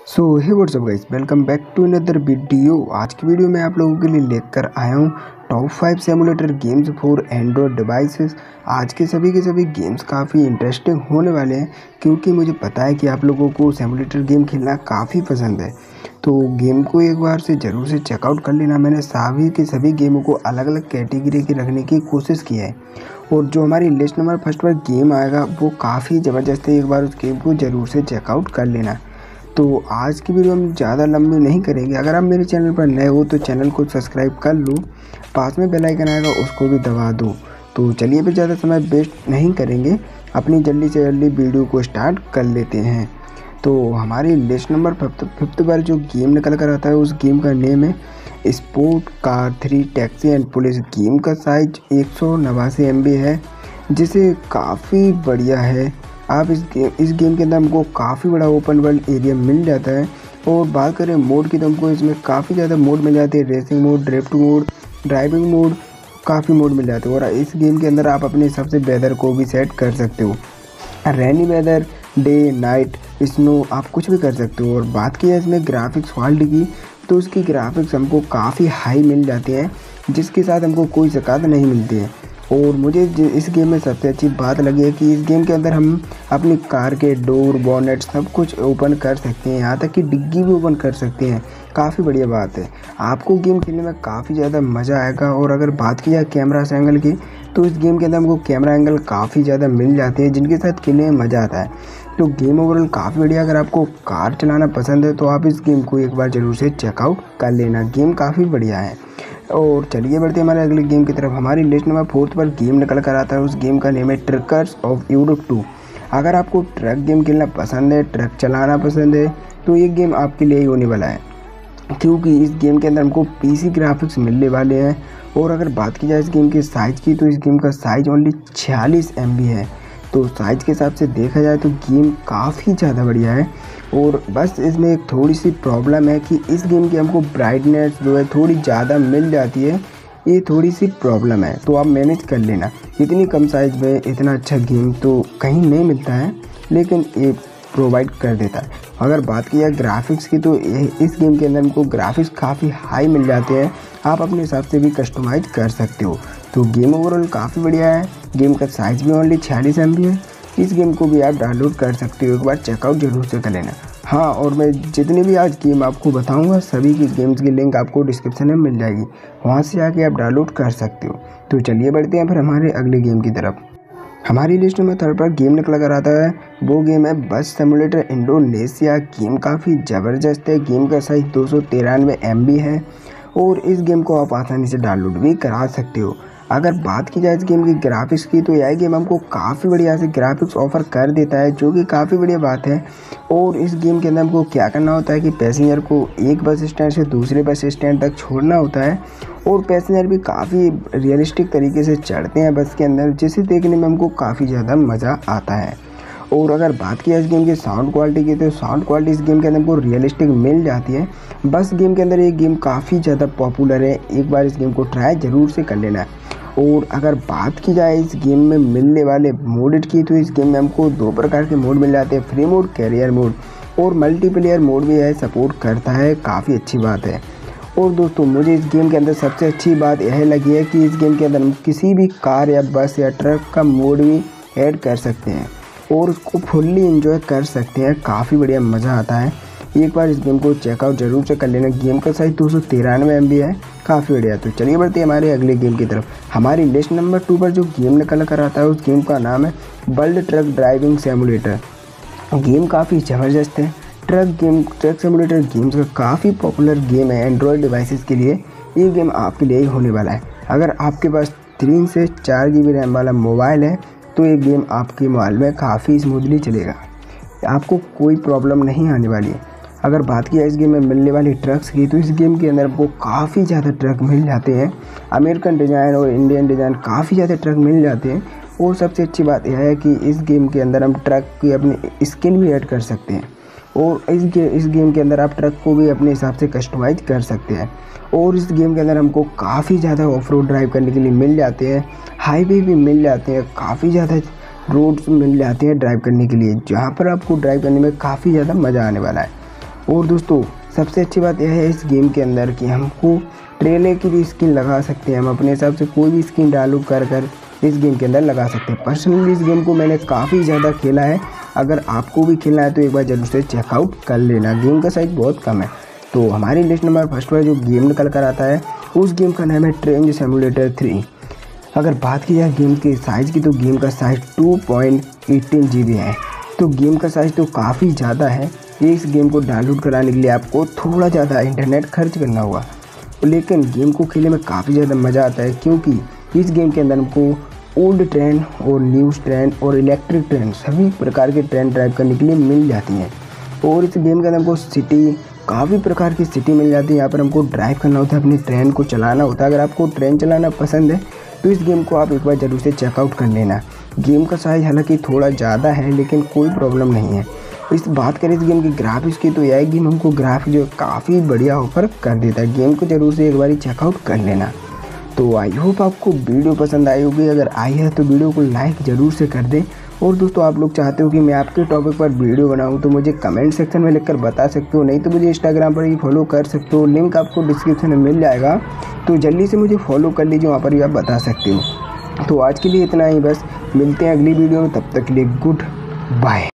So hey what's up guys, welcome back to another video. आज की video में आप लोगों के लिए लेकर आया हूँ top 5 simulator games for android devices. आज के सभी गेम्स काफ़ी इंटरेस्टिंग होने वाले हैं, क्योंकि मुझे पता है कि आप लोगों को सिमुलेटर गेम खेलना काफ़ी पसंद है। तो गेम को एक बार से ज़रूर से चेकआउट कर लेना। मैंने सभी गेमों को अलग अलग कैटेगरी के रखने की कोशिश की है, और जो हमारी लिस्ट नंबर फर्स्ट पर गेम आएगा वो काफ़ी ज़बरदस्त है। एक बार उस गेम को ज़रूर से चेकआउट कर लेना। तो आज की वीडियो हम ज़्यादा लंबी नहीं करेंगे। अगर आप मेरे चैनल पर नए हो तो चैनल को सब्सक्राइब कर लो, पास में बेल आइकन आएगा उसको भी दबा दो। तो चलिए फिर ज़्यादा समय वेस्ट नहीं करेंगे, अपनी जल्दी से जल्दी वीडियो को स्टार्ट कर लेते हैं। तो हमारी लिस्ट नंबर फिफ्थ पर जो गेम निकल कर आता है उस गेम का नेम है sport car 3 taxi and police. Game का साइज 189 MB है, जिसे काफ़ी बढ़िया है। आप इस गेम के अंदर हमको काफ़ी बड़ा ओपन वर्ल्ड एरिया मिल जाता है। और बात करें मोड की तो हमको इसमें काफ़ी ज़्यादा मोड मिल जाते हैं। Racing mode, drift mode, driving mode, काफ़ी मोड मिल जाते हैं। और इस गेम के अंदर आप अपने हिसाब से वेदर को भी सेट कर सकते हो। Rainy weather, day, night, snow, आप कुछ भी कर सकते हो। और बात की है इसमें ग्राफिक्स क्वालिटी की, तो उसकी ग्राफिक्स हमको काफ़ी हाई मिल जाती हैं, जिसके साथ हमको कोई शिकायत नहीं मिलती है। और मुझे इस गेम में सबसे अच्छी बात लगी है कि इस गेम के अंदर हम अपनी कार के डोर, बोनेट सब कुछ ओपन कर सकते हैं, यहाँ तक कि डिग्गी भी ओपन कर सकते हैं। काफ़ी बढ़िया बात है। आपको गेम खेलने में काफ़ी ज़्यादा मज़ा आएगा। और अगर बात की जाए कैमरा एंगल की, तो इस गेम के अंदर हमको कैमरा एंगल काफ़ी ज़्यादा मिल जाते हैं, जिनके साथ खेलने में मज़ा आता है। तो गेम ओवरऑल काफ़ी बढ़िया। अगर आपको कार चलाना पसंद है तो आप इस गेम को एक बार ज़रूर से चेकआउट कर लेना। गेम काफ़ी बढ़िया है। और चलिए बढ़ते हैं हमारे अगले गेम की तरफ। हमारी लिस्ट नंबर 4 पर गेम निकल कर आता है। उस गेम का नेम है ट्रकर्स ऑफ यूरोप 2। अगर आपको ट्रक गेम खेलना पसंद है, ट्रक चलाना पसंद है, तो ये गेम आपके लिए ही होने वाला है, क्योंकि इस गेम के अंदर हमको PC ग्राफिक्स मिलने वाले हैं। और अगर बात की जाए इस गेम के साइज़ की, तो इस गेम का साइज ओनली 46 MB है। तो साइज़ के हिसाब से देखा जाए तो गेम काफ़ी ज़्यादा बढ़िया है। और बस इसमें एक थोड़ी सी प्रॉब्लम है कि इस गेम की हमको ब्राइटनेस जो है थोड़ी ज़्यादा मिल जाती है। ये थोड़ी सी प्रॉब्लम है, तो आप मैनेज कर लेना। इतनी कम साइज़ में इतना अच्छा गेम तो कहीं नहीं मिलता है, लेकिन ये प्रोवाइड कर देता है। अगर बात की जाए ग्राफिक्स की, तो इस गेम के अंदर हमको ग्राफिक्स काफ़ी हाई मिल जाते हैं। आप अपने हिसाब से भी कस्टमाइज कर सकते हो। तो गेम ओवरऑल काफ़ी बढ़िया है। गेम का साइज़ भी ओनली 46 MB है। इस गेम को भी आप डाउनलोड कर सकते हो, एक बार चेकआउट जरूर से कर लेना। हाँ, और मैं जितने भी आज गेम आपको बताऊंगा सभी की गेम्स की लिंक आपको डिस्क्रिप्शन में मिल जाएगी, वहाँ से आके आप डाउनलोड कर सकते हो। तो चलिए बढ़ते हैं फिर हमारे अगले गेम की तरफ। हमारी लिस्ट में 3rd पर गेम निकल कर आता है। वो गेम है बस सिमुलेटर इंडोनेशिया। गेम काफ़ी ज़बरदस्त है। गेम का साइज 293 MB है, और इस गेम को आप आसानी से डाउनलोड भी करा सकते हो। अगर बात की जाए इस गेम की ग्राफिक्स की, तो यह गेम हमको काफ़ी बढ़िया से ग्राफिक्स ऑफर कर देता है, जो कि काफ़ी बढ़िया बात है। और इस गेम के अंदर हमको क्या करना होता है कि पैसेंजर को एक बस स्टैंड से दूसरे बस स्टैंड तक छोड़ना होता है, और पैसेंजर भी काफ़ी रियलिस्टिक तरीके से चढ़ते हैं बस के अंदर, जिसे देखने में हमको काफ़ी ज़्यादा मज़ा आता है। और अगर बात की इस गेम की साउंड क्वालिटी की, तो साउंड क्वालिटी इस गेम के अंदर हमको रियलिस्टिक मिल जाती है। बस गेम के अंदर ये गेम काफ़ी ज़्यादा पॉपुलर है, एक बार इस गेम को ट्राई ज़रूर से कर लेना है। और अगर बात की जाए इस गेम में मिलने वाले मोड की, तो इस गेम में हमको 2 प्रकार के मोड मिल जाते हैं, फ्री मोड, कैरियर मोड, और मल्टीप्लेयर मोड भी है, सपोर्ट करता है। काफ़ी अच्छी बात है। और दोस्तों, मुझे इस गेम के अंदर सबसे अच्छी बात यह लगी है कि इस गेम के अंदर हम किसी भी कार या बस या ट्रक का मोड भी ऐड कर सकते हैं और उसको फुल्ली एंजॉय कर सकते हैं। काफ़ी बढ़िया मज़ा आता है। एक बार इस गेम को चेकआउट जरूर से कर लेना। गेम का साइज 293 MB है, काफ़ी बढ़िया। तो चलिए बढ़ते हैं हमारे अगले गेम की तरफ। हमारी लिस्ट नंबर 2 पर जो गेम निकल कर आता है उस गेम का नाम है world truck driving simulator. Game काफ़ी ज़बरदस्त है। ट्रक सिमुलेटर गेम्स का काफ़ी पॉपुलर गेम है एंड्रॉयड डिवाइसेस के लिए। ये गेम आपके लिए ही होने वाला है। अगर आपके पास 3 से 4 GB रैम वाला मोबाइल है तो ये गेम आपके मोबाइल में काफ़ी स्मूथली चलेगा, आपको कोई प्रॉब्लम नहीं आने वाली है। अगर बात की जाए इस गेम में मिलने वाली ट्रक्स की, तो इस गेम के अंदर वो काफ़ी ज़्यादा ट्रक मिल जाते हैं। अमेरिकन डिज़ाइन और इंडियन डिज़ाइन काफ़ी ज़्यादा ट्रक मिल जाते हैं। और सबसे अच्छी बात यह है कि इस गेम के अंदर हम ट्रक की अपनी स्किन भी ऐड कर सकते हैं, और इस गेम के अंदर आप ट्रक को भी अपने हिसाब से कस्टमाइज कर सकते हैं। और इस गेम के अंदर हमको काफ़ी ज़्यादा ऑफ रोड ड्राइव करने के लिए मिल जाते हैं, हाईवे भी मिल जाते हैं, काफ़ी ज़्यादा रोड्स मिल जाते हैं ड्राइव करने के लिए, जहाँ पर आपको ड्राइव करने में काफ़ी ज़्यादा मज़ा आने वाला है। और दोस्तों सबसे अच्छी बात यह है इस गेम के अंदर कि हमको ट्रेलर की भी स्किन लगा सकते हैं। हम अपने हिसाब से कोई भी स्किन डाउनलोड कर इस गेम के अंदर लगा सकते हैं। पर्सनली इस गेम को मैंने काफ़ी ज़्यादा खेला है। अगर आपको भी खेलना है तो एक बार जरूर से चेकआउट कर लेना। गेम का साइज बहुत कम है। तो हमारी लिस्ट नंबर फर्स्ट पर जो गेम निकल कर आता है उस गेम का नाम है ट्रेन सिमुलेटर 3। अगर बात की जाए गेम के साइज़ की तो गेम का साइज़ 2.18 GB है। तो गेम का साइज़ तो काफ़ी ज़्यादा है। इस गेम को डाउनलोड कराने के लिए आपको थोड़ा ज़्यादा इंटरनेट खर्च करना होगा, लेकिन गेम को खेलने में काफ़ी ज़्यादा मज़ा आता है क्योंकि इस गेम के अंदर हमको ओल्ड ट्रेन और न्यूज़ ट्रेन और इलेक्ट्रिक ट्रेन सभी प्रकार के ट्रेन ड्राइव करने के लिए मिल जाती हैं। और इस गेम के अंदर हमको सिटी काफ़ी प्रकार की सिटी मिल जाती है। यहाँ पर हमको ड्राइव करना होता है, अपनी ट्रेन को चलाना होता है। अगर आपको ट्रेन चलाना पसंद है तो इस गेम को आप एक बार ज़रूर से चेकआउट कर लेना। गेम का साइज़ हालांकि थोड़ा ज़्यादा है लेकिन कोई प्रॉब्लम नहीं है। इस बात करें इस गेम की ग्राफिक्स की तो यह गेम हमको ग्राफिक जो काफ़ी बढ़िया ऑफर कर देता है। गेम को ज़रूर से एक बार चेकआउट कर लेना। तो आई होप आपको वीडियो पसंद आई होगी। अगर आई है तो वीडियो को लाइक ज़रूर से कर दें। और दोस्तों आप लोग चाहते हो कि मैं आपके टॉपिक पर वीडियो बनाऊं तो मुझे कमेंट सेक्शन में लिखकर बता सकते हो, नहीं तो मुझे इंस्टाग्राम पर ही फॉलो कर सकते हो। लिंक आपको डिस्क्रिप्शन में मिल जाएगा, तो जल्दी से मुझे फॉलो कर लीजिए, वहाँ पर भी आप बता सकते हो। तो आज के लिए इतना ही, बस मिलते हैं अगली वीडियो में। तब तक के लिए गुड बाय।